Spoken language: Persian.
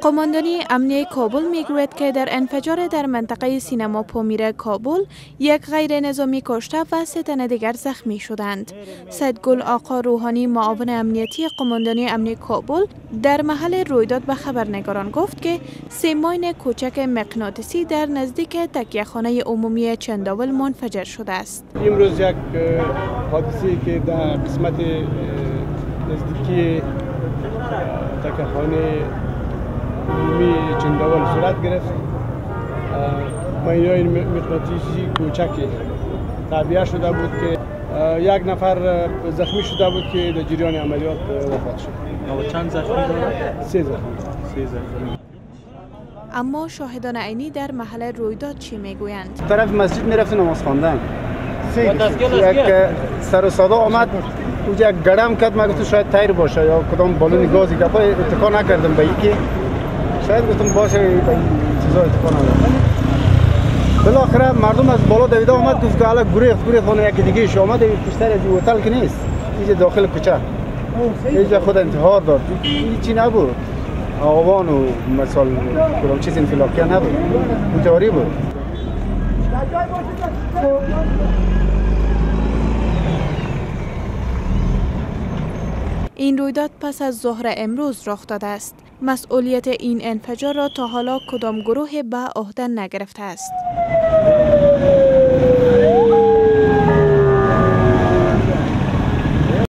قماندانی امنیه کابل میگوید که در انفجار در منطقه سینما پامیر کابل یک غیر نظامی کشته و 3 تن دیگر زخمی شدند. سیدگل آقا روحانی معاون امنیتی قماندانی امنیه کابل در محل رویداد به خبرنگاران گفت که 3 ماین کوچک مغناطیسی در نزدیک تکیه‌خانه عمومی چنداول منفجر شده است. امروز یک حادثه که در قسمت نزدیکی تکیه‌خانه عمومی چنداول صورت گرفت. ماین‌های مغناطیسی کوچکی تعبیه شده بود که یک نفر زخمی شده بود که در جریان عملیات وفات شد. چند زخمی دارد؟ 3 زخمی. اما شاهدان عینی در محل رویداد چی میگویند؟ طرف مسجد میرفت نماز خواندن. یک سر و صدا آمد اونجا یک گرم کرد. من گفتم شاید تایر باشه یا کدام بالون گازی که اتکا نکردم به یکی. شاید گفتم باشه به این چیزا اتکا نکردم. بالاخره مردم از بالا دویده آمد گفت که الان گریخت خونه یکی دیگه اش آمد بیشتر از هتل که نیست. اینجا داخل کوچه. اینجا خود انتحار داد. هیچی نبود. آوان و مثلا کدام چیز انفلاکیه نبود. انتحاری بود. این رویداد پس از ظهر امروز رخ داده است. مسئولیت این انفجار را تا حالا کدام گروه به عهده نگرفته است.